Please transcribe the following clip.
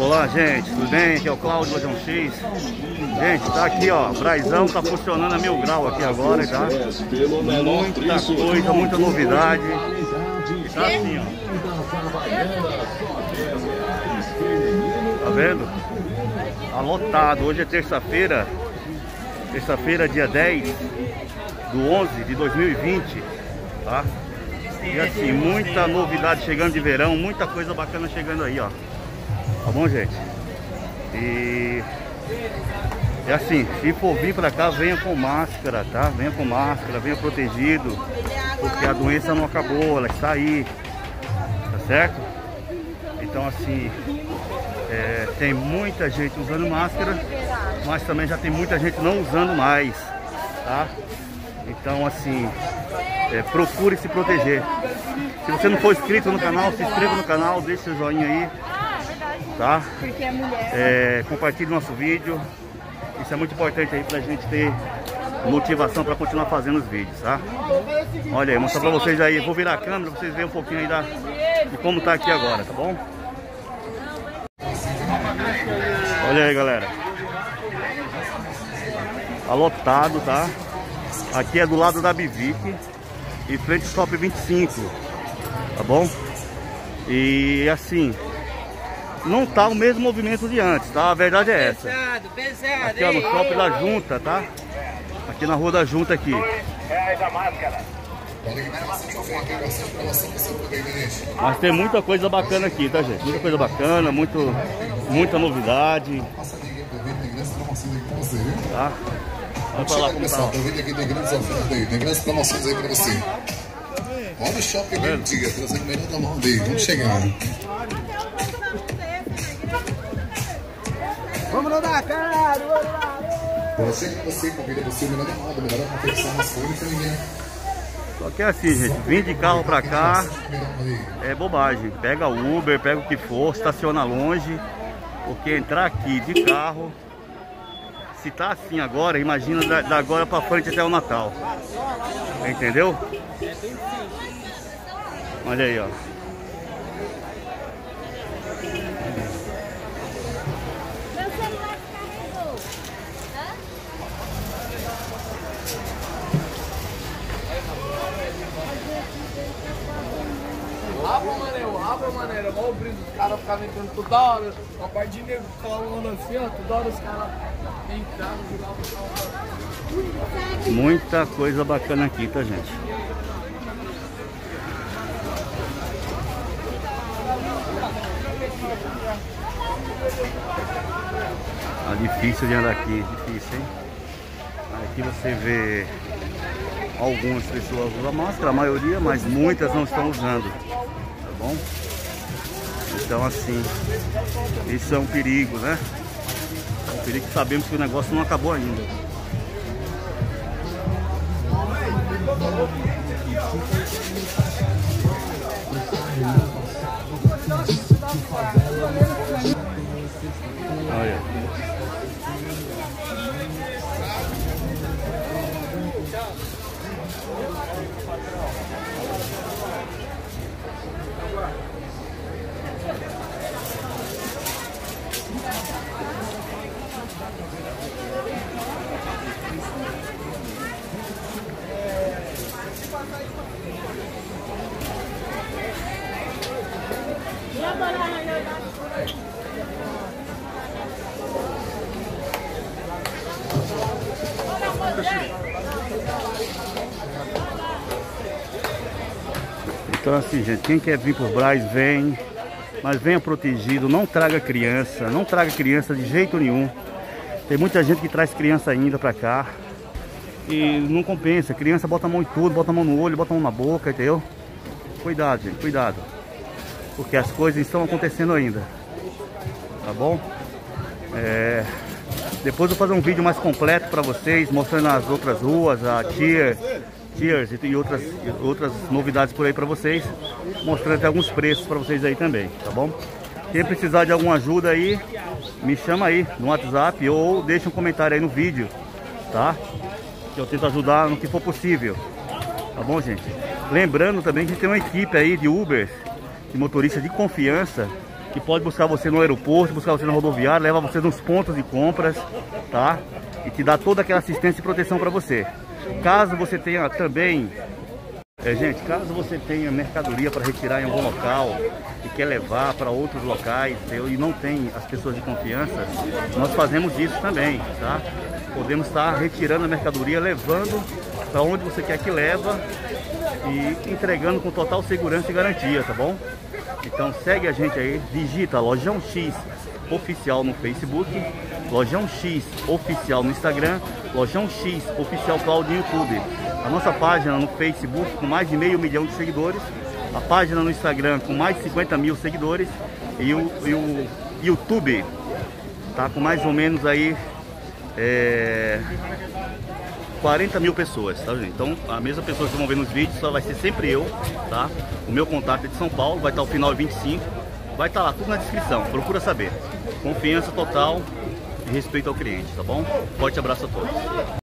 Olá, gente, tudo bem? Aqui é o Cláudio Lojão X. Gente, tá aqui, ó, Brazão tá funcionando a 1000 graus aqui agora, tá? Muita coisa, muita novidade. E tá assim, ó. Tá vendo? Tá lotado. Hoje é terça-feira, dia 10 do 11 de 2020, tá? E assim, muita novidade chegando de verão, muita coisa bacana chegando aí, ó. Tá bom, gente? E é assim, se for vir pra cá, venha com máscara, tá? Venha com máscara, venha protegido, porque a doença não acabou, ela está aí, tá certo? Então assim, tem muita gente usando máscara, mas também já tem muita gente não usando mais, tá? Então assim, procure se proteger. Se você não for inscrito no canal, se inscreva no canal, deixe seu joinha aí, tá? Porque é mulher. Compartilhe nosso vídeo. Isso é muito importante aí pra gente ter motivação para continuar fazendo os vídeos, tá? Olha aí, vou mostrar pra vocês aí. Vou virar a câmera pra vocês verem um pouquinho aí de como tá aqui agora, tá bom? Olha aí, galera. Tá lotado, tá? Aqui é do lado da Bivic e frente ao Top 25, tá bom? E assim, não tá o mesmo movimento de antes, tá? A verdade é essa. Pesado, aqui ó, no Shopping da Junta, tá? Aqui na Rua da Junta aqui. Mas tem muita coisa bacana aqui, tá, gente? Muita coisa bacana, muita novidade. Tá? Vamos falar como tá. Aproveita aqui, tem grandes ofertas aí, tem grandes promoções aí pra você. Olha o shopping ali, diga, trazendo melhor da mão dele, vamos chegar. Vamos rodar, cara! Você convida você, melhor da moda, melhor da confecção masculina e feminina. Só que é assim, gente, vir de carro pra cá é bobagem. Pega o Uber, pega o que for, estaciona longe, porque entrar aqui de carro, se tá assim agora, imagina da agora pra frente até o Natal. Entendeu? Olha aí, ó. Abra, maneira, mal o brinde, os caras ficavam entrando toda hora, a parte de nego falando assim, ó, toda hora os caras entravam, jogavam. Muita coisa bacana aqui, tá, gente? Tá difícil de andar aqui, difícil, hein? Aqui você vê algumas pessoas usam máscara, a maioria, mas muitas não estão usando, tá bom? Então assim, isso é um perigo, né? É um perigo que sabemos que o negócio não acabou ainda. Olha. Então assim, gente, quem quer vir por Braz, vem, mas venha protegido, não traga criança de jeito nenhum. Tem muita gente que traz criança ainda pra cá e não compensa, criança bota a mão em tudo, bota a mão no olho, bota a mão na boca, entendeu? Cuidado, gente, cuidado, porque as coisas estão acontecendo ainda, tá bom? Depois eu vou fazer um vídeo mais completo pra vocês, mostrando as outras ruas, a Cheers e outras novidades por aí pra vocês, mostrando até alguns preços pra vocês aí também, tá bom? Quem precisar de alguma ajuda aí, me chama aí no WhatsApp ou deixa um comentário aí no vídeo, tá? Que eu tento ajudar no que for possível, tá bom, gente? Lembrando também que tem uma equipe aí de Uber, de motorista de confiança, que pode buscar você no aeroporto, buscar você na rodoviária, leva você nos pontos de compras, tá? E te dá toda aquela assistência e proteção para você. Caso você tenha também, gente, caso você tenha mercadoria para retirar em algum local e quer levar para outros locais e não tem as pessoas de confiança, nós fazemos isso também, tá? Podemos estar retirando a mercadoria, levando para onde você quer que leva e entregando com total segurança e garantia, tá bom? Então segue a gente aí, digita Lojão X Oficial no Facebook, Lojão X Oficial no Instagram, Lojão X Oficial Cloud no YouTube. A nossa página no Facebook com mais de 500 mil de seguidores, a página no Instagram com mais de 50 mil seguidores e o YouTube tá com mais ou menos aí 40 mil pessoas, tá, gente? Então, a mesma pessoa que vão ver nos vídeos só vai ser sempre eu, tá? O meu contato é de São Paulo, vai estar o final 25, vai estar lá tudo na descrição, procura saber. Confiança total e respeito ao cliente, tá bom? Forte abraço a todos.